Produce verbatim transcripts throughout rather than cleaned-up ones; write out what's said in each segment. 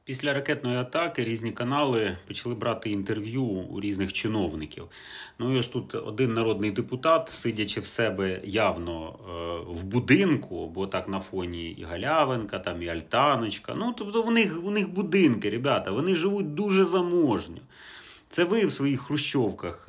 Після ракетної атаки різні канали почали брати інтерв'ю у різних чиновників. Ну і ось тут один народний депутат, сидячи в себе явно е, в будинку, бо так на фоні і Галявинка, там і Альтаночка. Ну, тобто у них, у них будинки, ребята, вони живуть дуже заможньо. Це ви в своїх хрущовках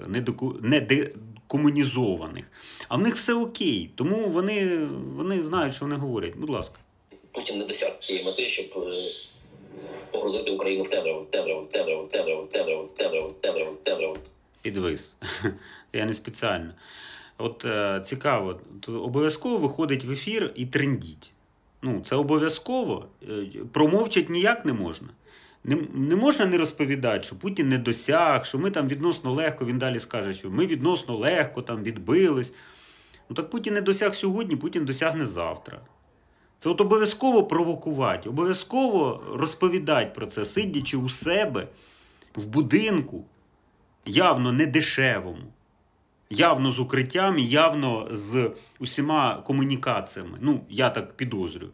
недекомунізованих. А в них все окей, тому вони, вони знають, що вони говорять. Будь ласка. Путін не досяг цієї мети, щоб погрузити Україну в темряву, темряву, темряву, темряву, темряву, темряву, темряву, темряву. Підвис. Я не спеціально. От е, цікаво, обов'язково виходить в ефір і трендіть. Ну, це обов'язково. Промовчать ніяк не можна. Не, не можна не розповідати, що Путін не досяг, що ми там відносно легко, він далі скаже, що ми відносно легко там відбились. Ну так Путін не досяг сьогодні, Путін досягне завтра. Це от обов'язково провокувати, обов'язково розповідати про це, сидячи у себе в будинку, явно не дешевому, явно з укриттям, явно з усіма комунікаціями. Ну, я так підозрюю.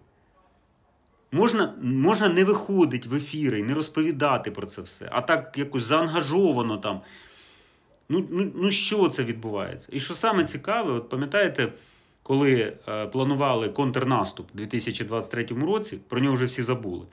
Можна, можна не виходити в ефіри і не розповідати про це все, а так якось заангажовано там. Ну, ну, ну що це відбувається? І що саме цікаве, от пам'ятаєте, коли е, планували контрнаступ у дві тисячі двадцять третьому році, про нього вже всі забули.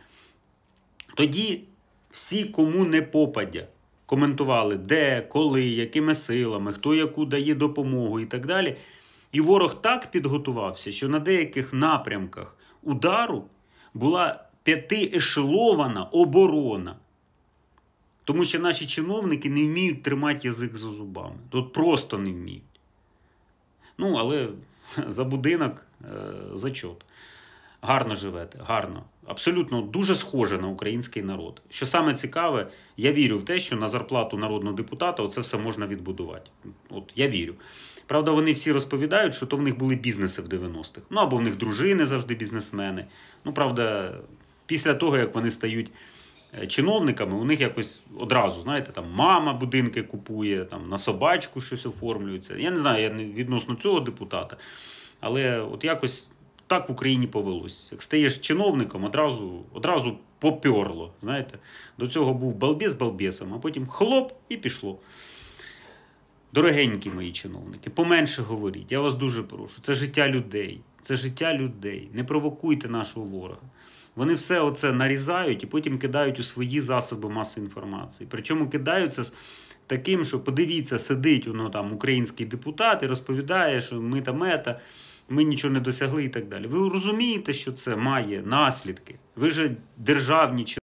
Тоді всі, кому не попадя, коментували, де, коли, якими силами, хто яку дає допомогу і так далі. І ворог так підготувався, що на деяких напрямках удару була п'ятиешелована оборона. Тому що наші чиновники не вміють тримати язик за зубами. Тут просто не вміють. Ну, але за будинок е, зачот. Гарно живете, гарно. Абсолютно дуже схоже на український народ. Що саме цікаве, я вірю в те, що на зарплату народного депутата оце все можна відбудувати. От, я вірю. Правда, вони всі розповідають, що то в них були бізнеси в дев'яностих. Ну, або в них дружини завжди бізнесмени. Ну, правда, після того, як вони стають чиновниками, у них якось одразу, знаєте, там мама будинки купує, там на собачку щось оформлюється. Я не знаю, я не відносно цього депутата, але от якось так в Україні повелось. Як стаєш чиновником, одразу, одразу поперло, знаєте. До цього був балбес балбесом, а потім хлоп і пішло. Дорогенькі мої чиновники, поменше говоріть, я вас дуже прошу. Це життя людей, це життя людей. Не провокуйте нашого ворога. Вони все оце нарізають і потім кидають у свої засоби масової інформації. Причому кидаються з таким, що подивіться, сидить воно там український депутат і розповідає, що ми та мета, ми нічого не досягли і так далі. Ви розумієте, що це має наслідки? Ви ж державні чиновники.